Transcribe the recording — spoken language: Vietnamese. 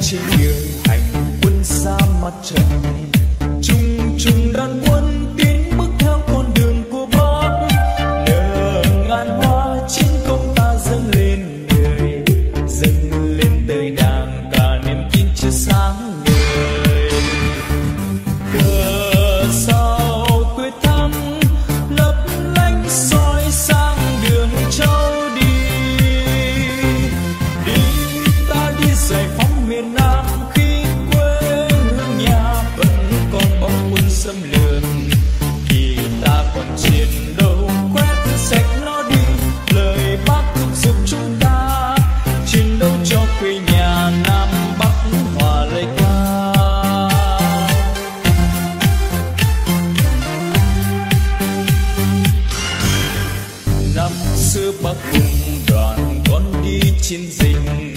trên đường hành quân xa mặt trời, chung chung đàn quân tiến bước theo con đường của Bắc. Nở ngàn hoa chiến công ta dâng lên đời, dâng lên đời đàng cả niềm tin chưa sáng ngời. Cờ sao quyết thắng lấp lánh soi sang đường châu đi, đi ta đi giải phóng miền Nam khi quê hương nhà vẫn còn bóng quân xâm lược. Khi ta còn chiến đấu quét sạch nó đi, lời Bác thúc giục chúng ta chiến đấu cho quê nhà Nam Bắc hòa lời ca. Năm xưa Bác cùng đoàn con đi chiến dịch,